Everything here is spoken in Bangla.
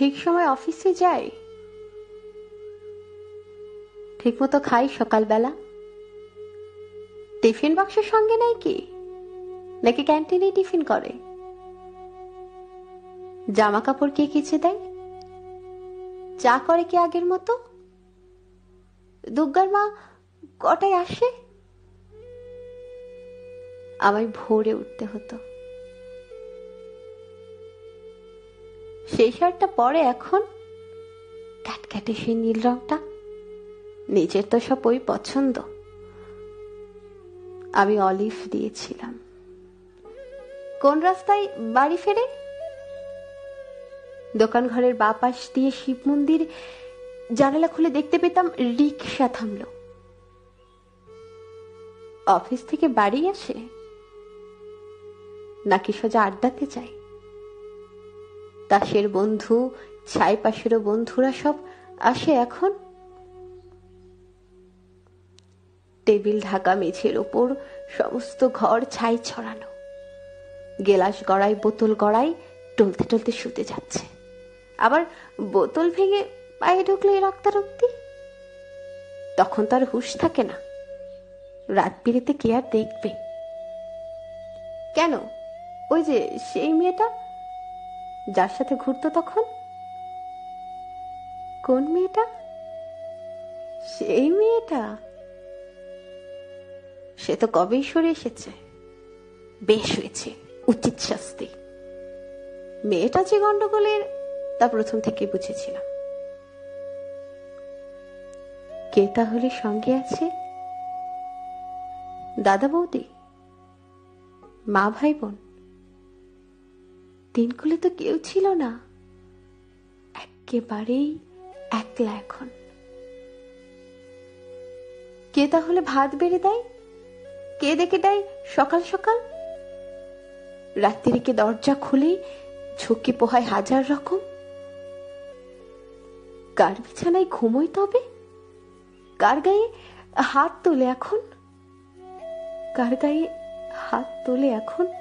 ঠিক সময় অফিসে যাই, ঠিক মতো খাই সকালবেলা। টিফিন বাক্সের সঙ্গে নেই কি, নাকি ক্যান্টিনে টিফিন করে? জামা কাপড় কে কেচে দেয়? চা করে কি আগের মতো? দুর্গার মা কটায় আসে? আমায় ভোরে উঠতে হতো। সেই শার্টটা পরে এখন ক্যাটক্যাটে সেই নীল রংটা, নিজের তো সব ওই পছন্দ। আমি অলিভ দিয়েছিলাম। কোন রাস্তায় বাড়ি ফেরে? দোকান ঘরের বাঁ পাশ দিয়ে শিব মন্দির। জানালা খুলে দেখতে পেতাম রিকশা থামলো। অফিস থেকে বাড়ি আসে নাকি সোজা আড্ডাতে যায়? দাসের বন্ধু, ছাই পাশেরও বন্ধুরা সব আসে এখন। টেবিল ঢাকা মেঝের ওপর সমস্ত ঘর ছাই ছড়ানো। গেলাস গড়াই বোতল গড়াই টলতে টলতে শুতে যাচ্ছে। আবার বোতল ভেঙে পায়ে ঢুকলে রক্তারক্তি। তখন তার হুঁশ থাকে না। রাত বিরেতে কে আর দেখবে? কেন, ওই যে সেই মেয়েটা যার সাথে ঘুরতো তখন। কোন মেয়েটা? সেই মেয়েটা। সে তো কবেই সরে এসেছে। বেশ হয়েছে, উচিত শাস্তি। মেয়েটা যে গন্ডগোলের তা প্রথম থেকে বুঝেছিলাম। কে তাহলে সঙ্গে আছে? দাদা বৌদি, মা ভাই বোন? দিনগুলো তো কেউ ছিল না, একেবারেই একলা এখন। কে তাহলে ভাত বেড়ে দেয়? কে ডেকে দেয় সকাল সকাল? রাত্রিকে দরজা খুলে ঝুঁকি পোহায় হাজার রকম। কার বিছানায় ঘুমোই তবে? কার গায়ে হাত তোলে এখন? কার গায়ে হাত তোলে এখন?